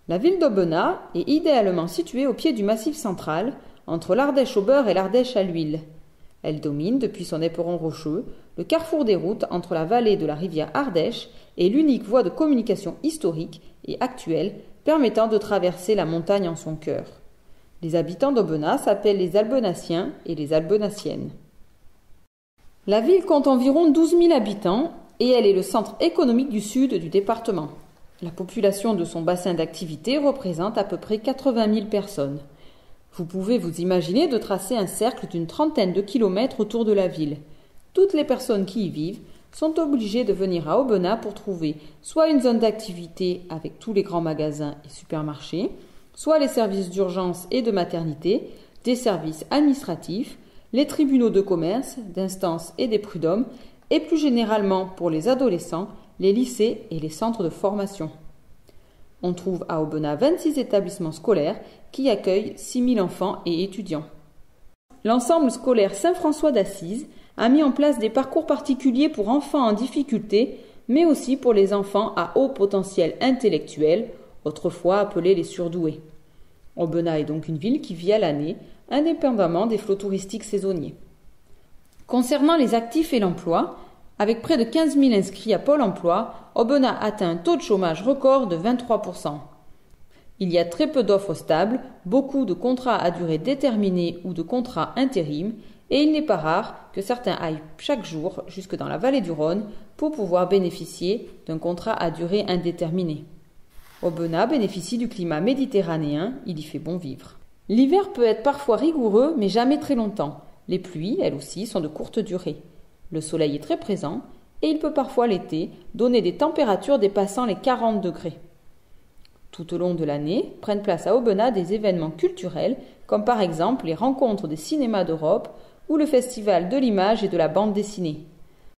La ville d'Aubenas est idéalement située au pied du Massif central, entre l'Ardèche au beurre et l'Ardèche à l'huile. Elle domine, depuis son éperon rocheux, le carrefour des routes entre la vallée de la rivière Ardèche et l'unique voie de communication historique et actuelle permettant de traverser la montagne en son cœur. Les habitants d'Aubenas s'appellent les Albenassiens et les Albenassiennes. La ville compte environ 12 000 habitants et elle est le centre économique du sud du département. La population de son bassin d'activité représente à peu près 80 000 personnes. Vous pouvez vous imaginer de tracer un cercle d'une trentaine de kilomètres autour de la ville. Toutes les personnes qui y vivent sont obligées de venir à Aubenas pour trouver soit une zone d'activité avec tous les grands magasins et supermarchés, soit les services d'urgence et de maternité, des services administratifs, les tribunaux de commerce, d'instance et des prud'hommes, et plus généralement pour les adolescents, les lycées et les centres de formation. On trouve à Aubenas 26 établissements scolaires qui accueillent 6 000 enfants et étudiants. L'ensemble scolaire Saint-François d'Assise a mis en place des parcours particuliers pour enfants en difficulté, mais aussi pour les enfants à haut potentiel intellectuel, autrefois appelés les surdoués. Aubenas est donc une ville qui vit à l'année, indépendamment des flots touristiques saisonniers. Concernant les actifs et l'emploi, avec près de 15 000 inscrits à Pôle emploi, Aubenas atteint un taux de chômage record de 23%. Il y a très peu d'offres stables, beaucoup de contrats à durée déterminée ou de contrats intérim, et il n'est pas rare que certains aillent chaque jour jusque dans la vallée du Rhône pour pouvoir bénéficier d'un contrat à durée indéterminée. Aubenas bénéficie du climat méditerranéen, il y fait bon vivre. L'hiver peut être parfois rigoureux, mais jamais très longtemps. Les pluies, elles aussi, sont de courte durée. Le soleil est très présent et il peut parfois l'été donner des températures dépassant les 40 degrés. Tout au long de l'année, prennent place à Aubenas des événements culturels comme par exemple les rencontres des cinémas d'Europe ou le festival de l'image et de la bande dessinée.